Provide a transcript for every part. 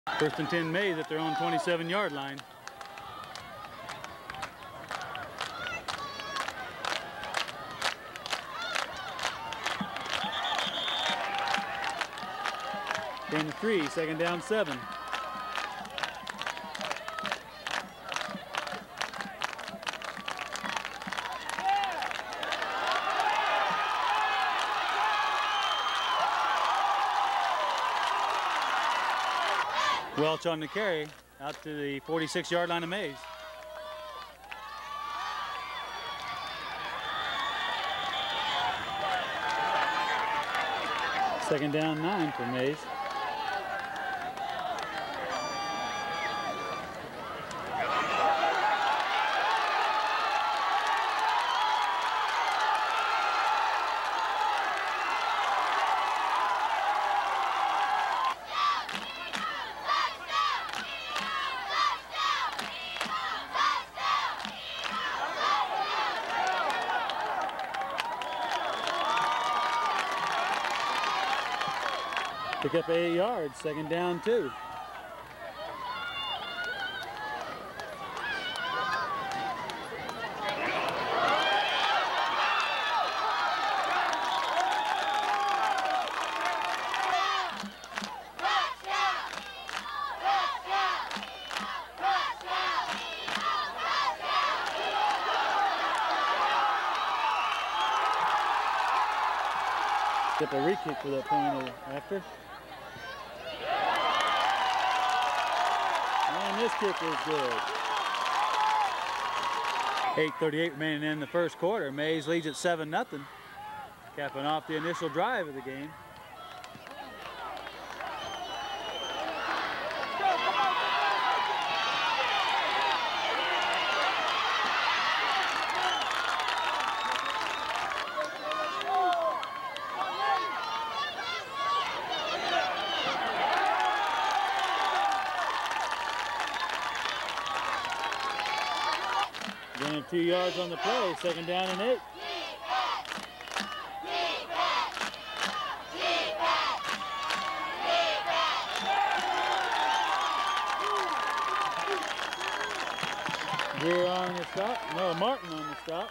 First and 10 Maize at their own 27-yard line. Gain of 3, second down 7. Welch on the carry out to the 46-yard line of Maize. Second down 9 for Maize. Pick up 8 yards, second down 2. Get a re-kick for that point after. And this kick is good. 8:38 remaining in the first quarter. Maize leads at 7-0, capping off the initial drive of the game. Gain of 2 yards on the play, second down and 8. Greer on the stop. No, Martin on the stop.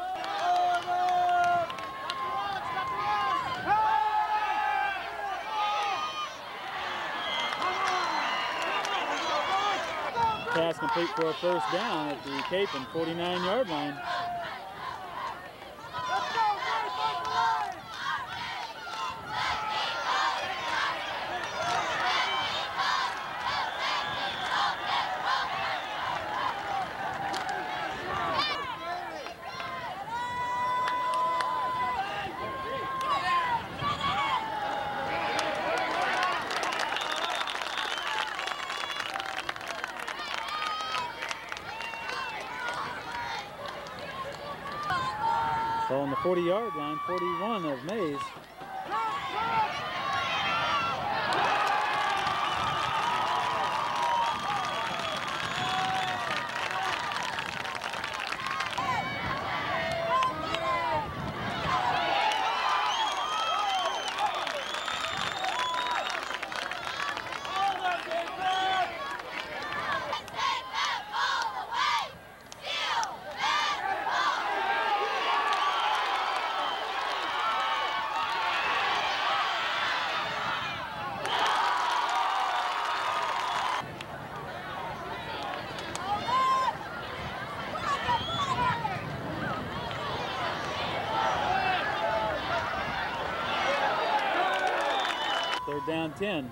Pass complete for a first down at the Kapaun 49-yard line. On the 40-yard line, 41 of Maize. Third down 10.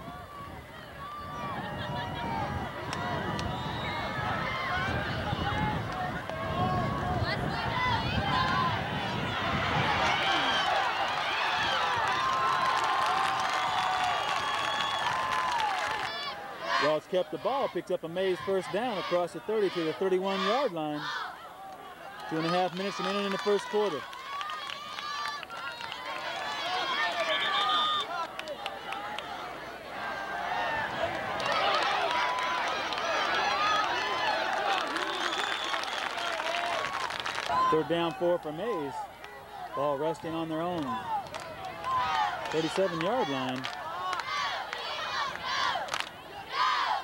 Welch kept the ball, picks up a Maize first down across the 30 to the 31-yard line. 2.5 minutes remaining in the first quarter. Third down 4 for Maize. Ball resting on their own 37-yard line.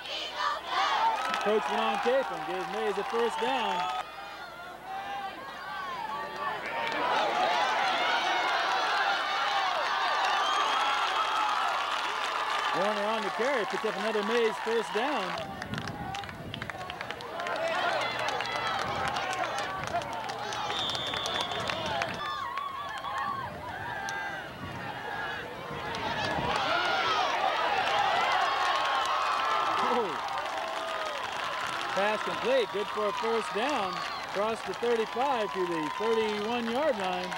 Encroachment on Kapaun gives Maize a first down. Warner on the carry, picks up another Maize first down. Pass complete, good for a first down. Across the 35 to the 31-yard line.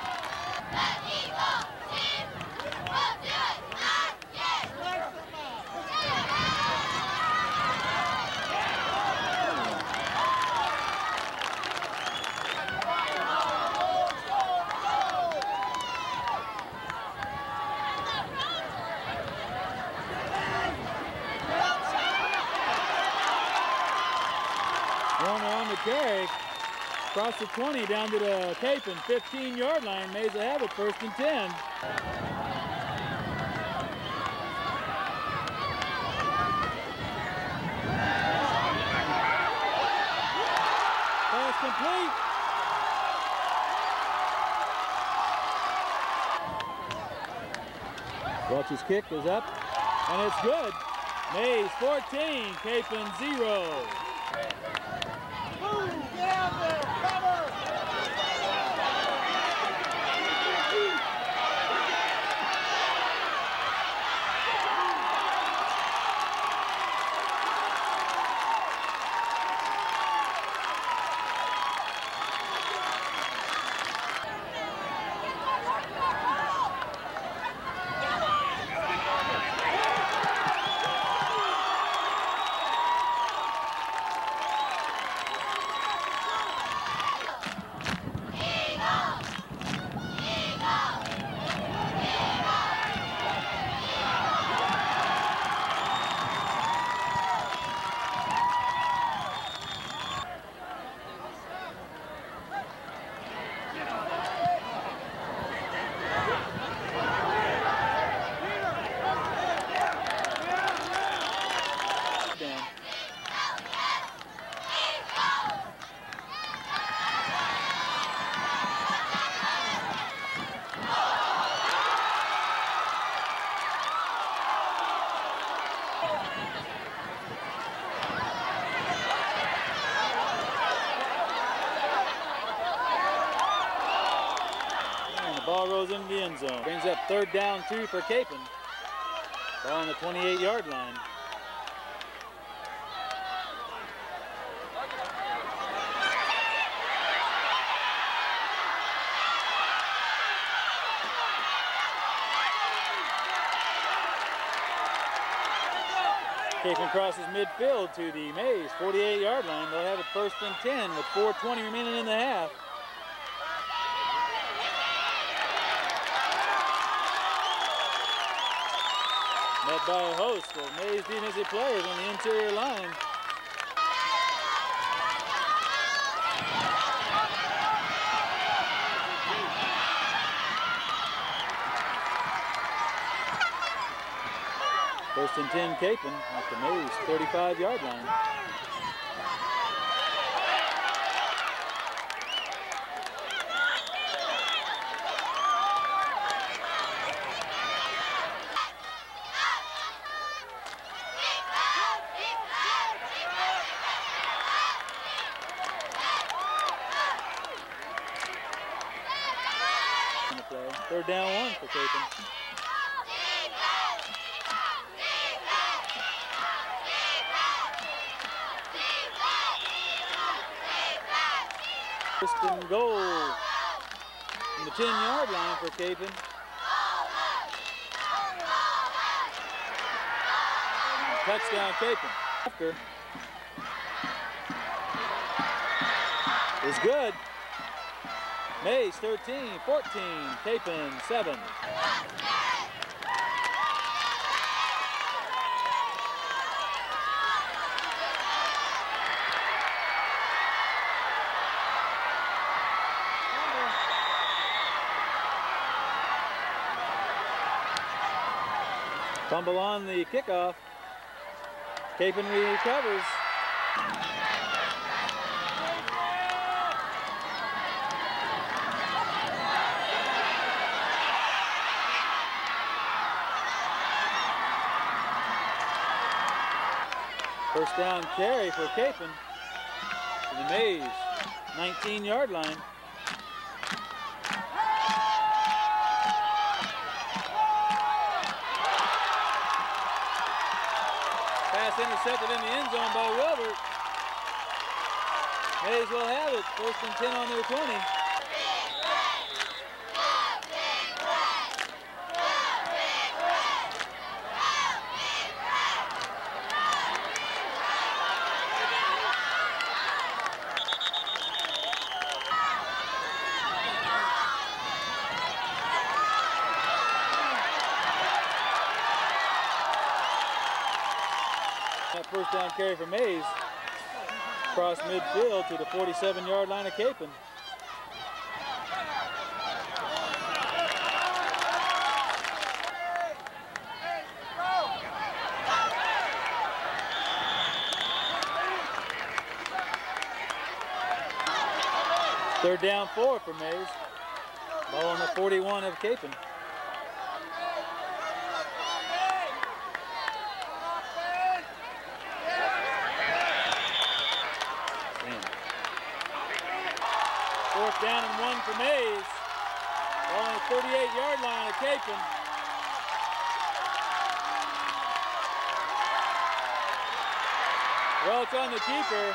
Warner on the carry. Across the 20 down to the Kapaun 15-yard line. Maize will have it, 1st and 10. Pass complete. Welch's kick is up, and it's good. Maize 14, Kapaun 0. Get out there, cover! Ball rolls into the end zone. Brings up 3rd down 2 for Kapaun. Ball on the 28-yard line. Kapaun crosses midfield to the Maize 48-yard line. They'll have it 1st and 10 with 4:20 remaining in the half. Met by a host of Maize defensive players on the interior line. First and 10 Kapaun at the Maize 35-yard line. Third down 1 for Kapaun. First and goal from the 10-yard line for Kapaun. Touchdown Kapaun. After is good. Maize 13, 14, Kapaun 7. Fumble on the kickoff. Kapaun recovers. First down carry for Kapaun to the Maize 19-yard line. Pass intercepted in the end zone by Wilbert. Maize will have it. First and 10 on their 20. That first down carry for Maize. Across midfield to the 47-yard line of Kapaun. Third down 4 for Maize. Ball on the 41 of Kapaun. Fourth down and 1 for Maize. Ball on the 38-yard line of Kapaun. Well, it's on the keeper.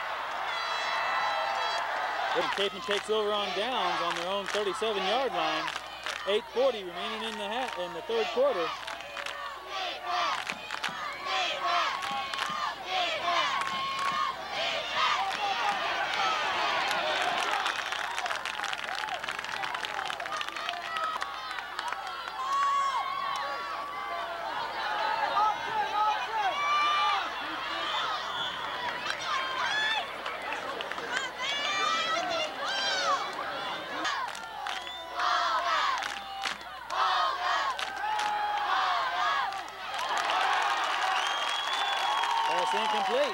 Kapaun takes over on downs on their own 37-yard line. 8:40 remaining in the third quarter. Pass incomplete.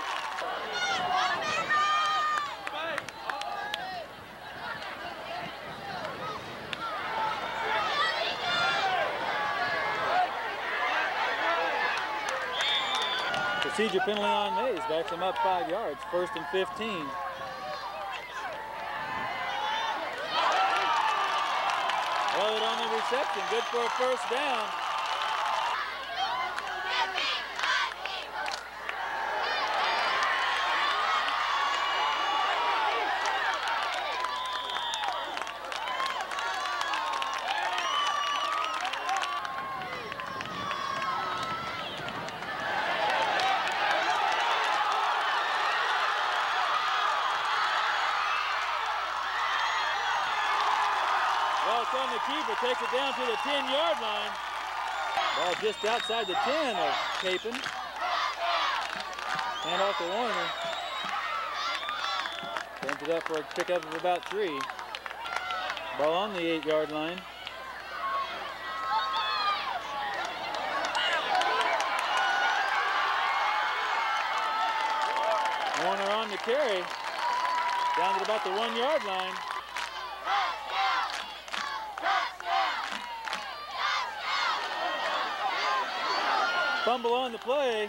Procedure penalty on Maize. Backs him up 5 yards. First and 15. Held it on the reception. Good for a first down. Well, it's on the keeper, takes it down to the 10-yard line. Ball just outside the 10 of Kapaun. Hand off to Warner. Sends it up for a pickup of about 3. Ball on the 8-yard line. Warner on the carry. Down to about the 1-yard line. Fumble on the play.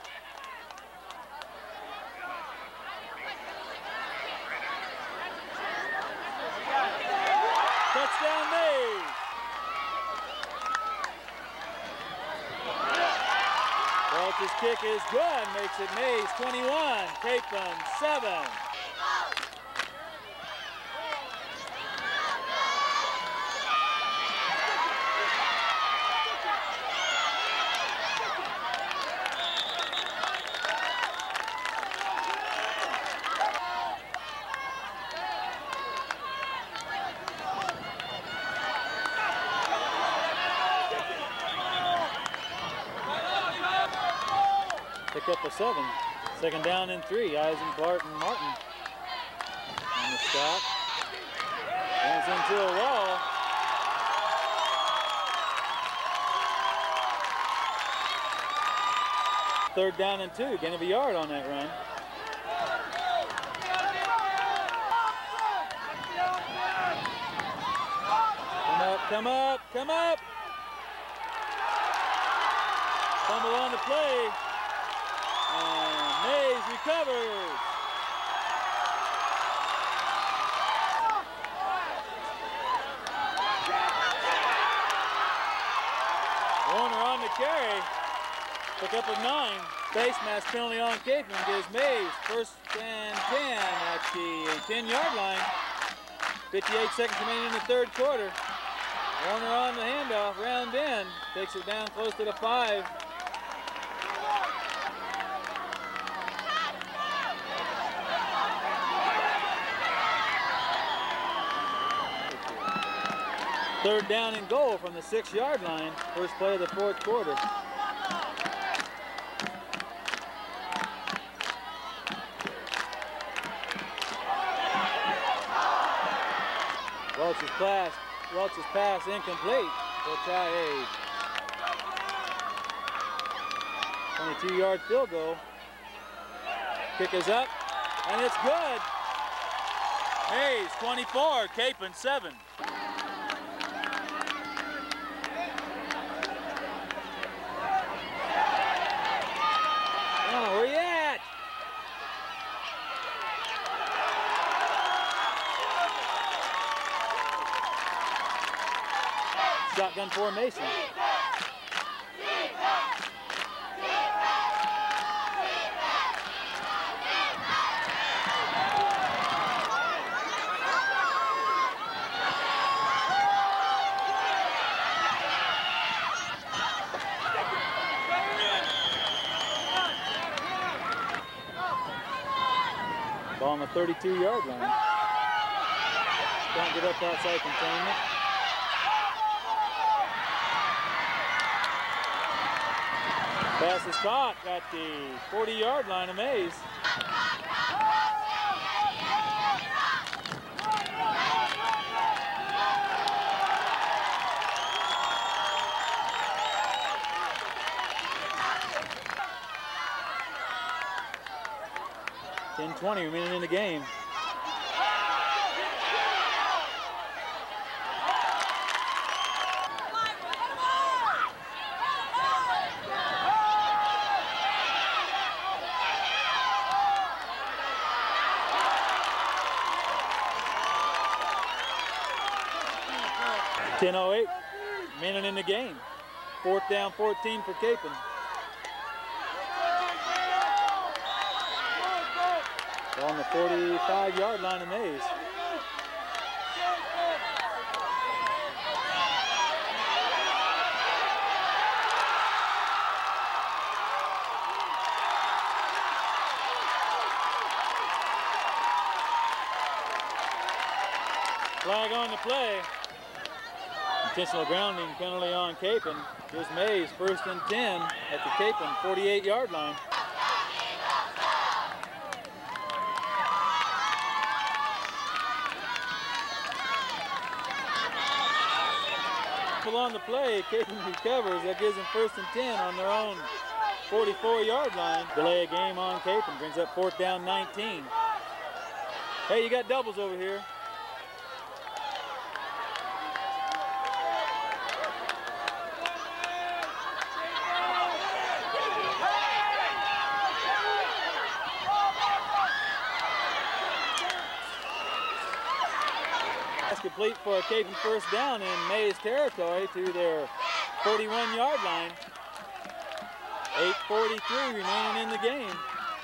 Touchdown Maize. Welch's kick is good. Makes it Maize 21, Kapaun 7. Pick up a 7. Second down and 3. Eisen, Barton, Martin on the stop. Runs into a wall. Third down and 2. Gain of a yard on that run. Come up, come up. Fumble on the play. And Maize recovers. Warner on the carry. Pick up a 9. Face mask penalty on Kapaun gives Maize first and 10 at the 10-yard line. 58 seconds remaining in the third quarter. Warner on the handoff, round in. Takes it down close to the 5. Third down and goal from the 6-yard line. First play of the fourth quarter. Welch's pass incomplete. They'll try a 22-yard field goal. Kick is up, and it's good. Maize 24, Kapaun 7. Oh, where you at? Shotgun formation. Ball on the 32-yard line. Don't get up outside containment. Pass is caught at the 40-yard line of Maize. .20 remaining in the game. .10:08 remaining in the game. Fourth down, 14 for Kapaun. On the 45-yard line of Maize. Flag on the play. Intentional grounding penalty on Kapaun. Here's Maize first and 10 at the Kapaun 48-yard line. On the play, Kapaun recovers. That gives them first and 10 on their own 44-yard line. Delay a game on Kapaun brings up fourth down 19. Hey, you got doubles over here. Complete for a Kapaun first down in Maize territory to their 41-yard line. 8:43 remaining in the game.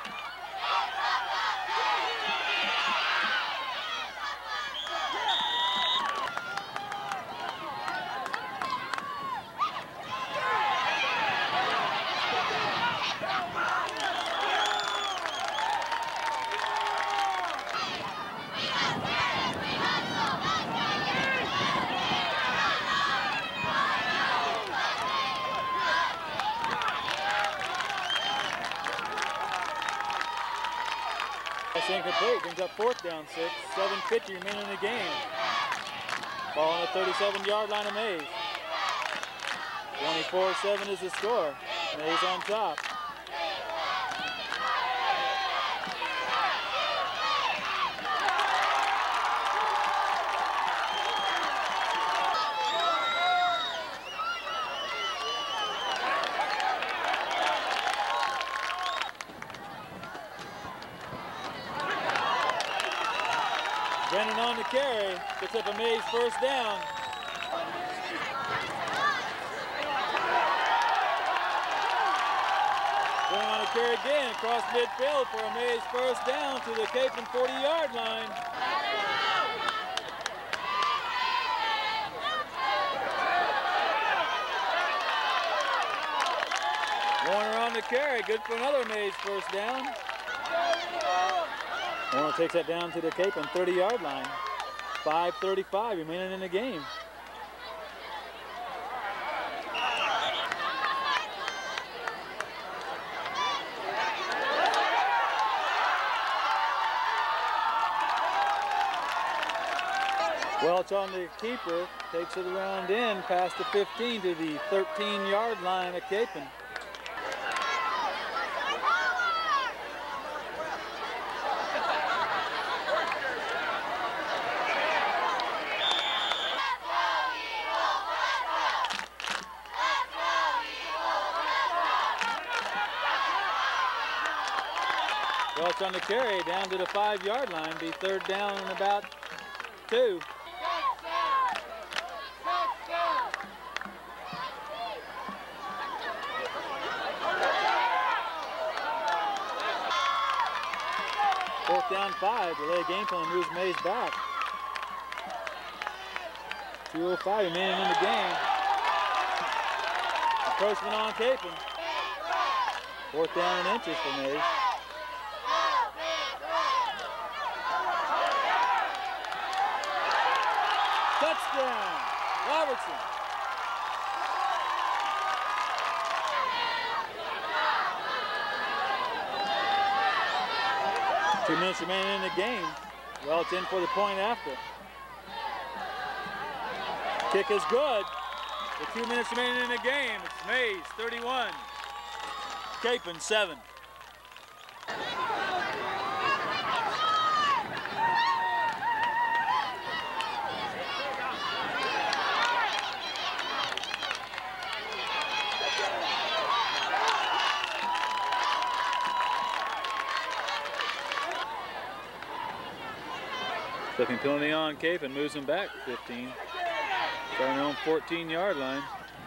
Incomplete, brings up fourth down 6, 7:50 remaining in the game. Ball on the 37-yard line of Maize. 24-7 is the score. Maize on top. Brennan on the carry, picks up a Maize first down. Brennan on the carry again, across midfield for a Maize first down to the Kapaun 40-yard line. Warner on the carry, good for another Maize first down. Warner takes that down to the Kapaun 30-yard line. 5:35 remaining in the game. Welch on the keeper, takes it around in past the 15 to the 13-yard line at Kapaun. Welch on the carry down to the 5-yard line, be third down and about 2. Fourth down 5, delay game plan moves Maize back. 2:05 remaining in the game. Approachment on Kapaun. Fourth down and inches for Maize. Touchdown, Robertson. Two minutes remaining in the game. Welch in for the point after. Kick is good. With 2 minutes remaining in the game, it's Maize 31, Kapaun 7. Second penalty on Kapaun, moves him back 15. Starting their own 14-yard line.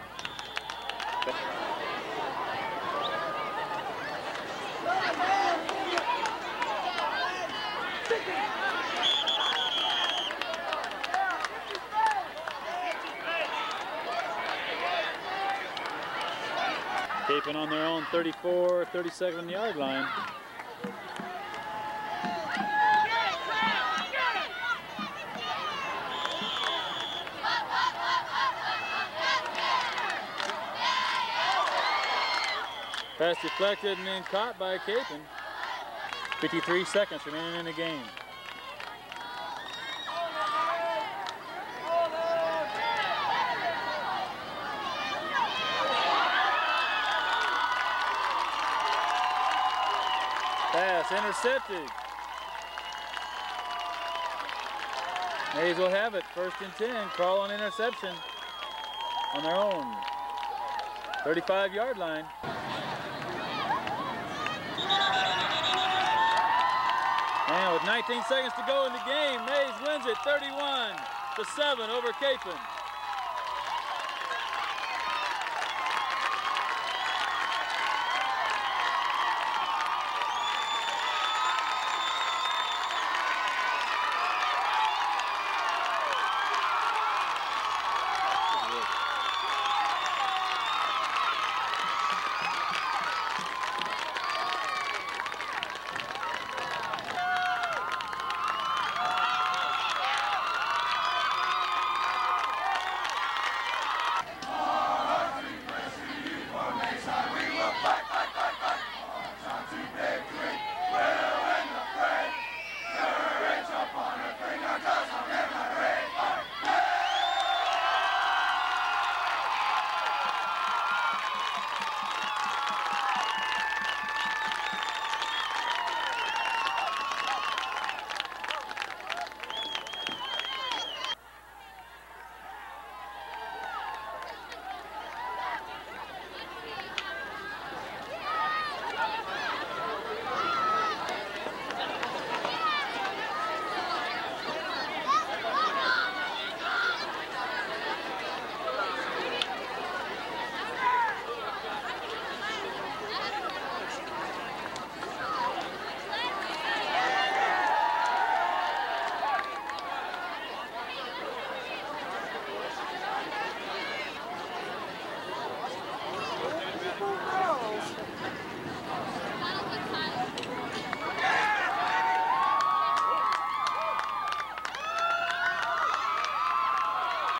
Kapaun on their own 34, 37-yard line. Pass deflected and then caught by Kapaun. 53 seconds remaining in the game. Pass intercepted. Maize will have it. First and 10. Crawl on interception on their own 35-yard line. And with 19 seconds to go in the game, Maize wins it 31-7 over Kapaun.